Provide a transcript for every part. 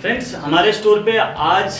Friends हमारे store पे आज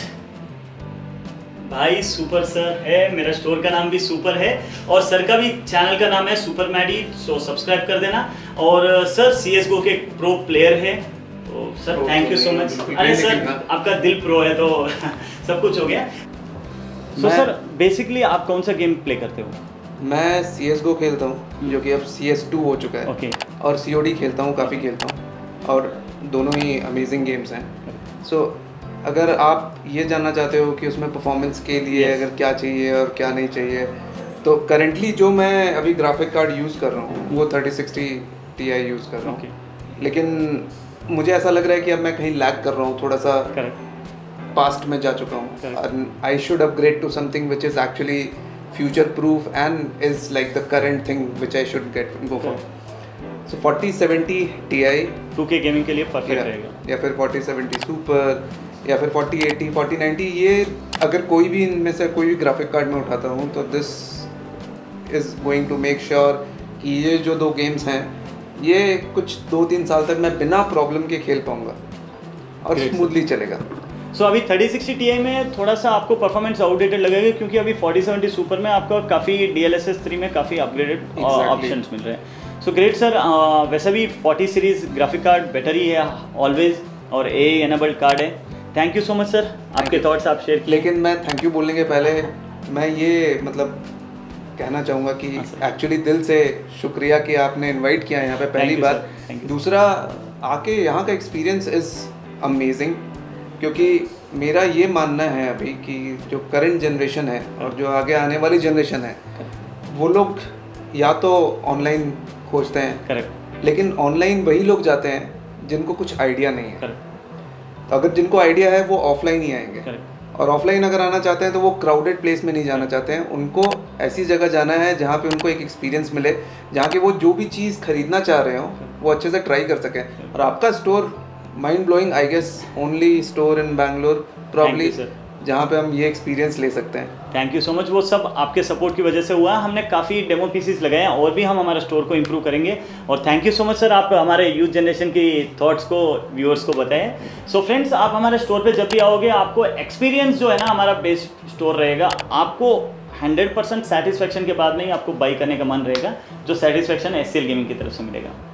भाई सुपर सर है। मेरा स्टोर का नाम भी सुपर है और सर का भी चैनल का नाम है सुपर मैडी, सो सब्सक्राइब कर देना। और सर CSGO के प्रो प्लेयर है, तो sir thank you so much. अरे सर आपका दिल प्रो है तो सब कुछ हो गया। सो सर बेसिकली आप कौन सा गेम प्ले करते हो? मैं CSGO खेलता हूँ जो कि अब CS2 हो चुका है। ओके। और COD खेलता हूँ, काफ़ी खेलता हूँ और दोनों ही अमेजिंग गेम्स हैं। सो अगर आप ये जानना चाहते हो कि उसमें परफॉर्मेंस के लिए अगर क्या चाहिए और क्या नहीं चाहिए, तो करेंटली जो मैं अभी ग्राफिक कार्ड यूज़ कर रहा हूँ वो 3060 Ti यूज़ कर रहा हूँ। लेकिन मुझे ऐसा लग रहा है कि अब मैं कहीं लैग कर रहा हूँ, थोड़ा सा पास्ट में जा चुका हूँ। I should upgrade to something which is actually future proof and is like the current thing which I should go for. So 4070 Ti 2K gaming के लिए परफेक्ट रहेगा, या फिर 4070 सुपर या फिर 4080 4090। ये अगर कोई भी इनमें से कोई भी ग्राफिक कार्ड में उठाता हूँ तो this is going to make sure कि ये जो दो गेम्स हैं ये कुछ 2-3 साल तक मैं बिना प्रॉब्लम के खेल पाऊँगा और स्मूथली चलेगा। सो अभी 3060 Ti में थोड़ा सा आपको परफॉर्मेंस आउटडेटेड लगेगा क्योंकि अभी 4070 सुपर में आपको काफ़ी DLSS 3 में काफ़ी अपग्रेडेड ऑप्शंस मिल रहे हैं। सो ग्रेट सर, वैसे भी 40 सीरीज ग्राफिक कार्ड बेटर ही है ऑलवेज और AA एनेबल्ड कार्ड है। Thank you so much sir, आपके थॉट्स आप शेयर किए। लेकिन मैं थैंक यू बोलने के पहले मैं ये मतलब कहना चाहूँगा कि एक्चुअली दिल से शुक्रिया कि आपने इन्वाइट किया यहाँ पे पहली बार। दूसरा, आके यहाँ का एक्सपीरियंस इज़ अमेजिंग, क्योंकि मेरा ये मानना है अभी कि जो करंट जनरेशन है और जो आगे आने वाली जनरेशन है वो लोग या तो ऑनलाइन खोजते हैं, लेकिन ऑनलाइन वही लोग जाते हैं जिनको कुछ आइडिया नहीं है। तो अगर जिनको आइडिया है वो ऑफलाइन ही आएंगे, और ऑफलाइन अगर आना चाहते हैं तो वो क्राउडेड प्लेस में नहीं जाना चाहते हैं। उनको ऐसी जगह जाना है जहाँ पे उनको एक एक्सपीरियंस मिले, जहाँ के वो जो भी चीज़ खरीदना चाह रहे हो वो अच्छे से ट्राई कर सकें। और आपका store mind blowing, I guess only store in Bangalore probably जहाँ पे हम ये एक्सपीरियंस ले सकते हैं। थैंक यू सो मच, वो सब आपके सपोर्ट की वजह से हुआ। हमने काफ़ी डेमो पीसेस लगाए हैं और भी हम हमारा स्टोर को इम्प्रूव करेंगे। और thank you so much sir, आप हमारे यूथ जनरेशन की थॉट्स को व्यूअर्स को बताएं। सो फ्रेंड्स, आप हमारे स्टोर पे जब भी आओगे आपको एक्सपीरियंस जो है ना, हमारा बेस्ट स्टोर रहेगा। आपको 100% सेटिस्फेक्शन के बाद नहीं आपको बाई करने का मन रहेगा, जो सेटिस्फेक्शन SCL गेमिंग की तरफ से मिलेगा।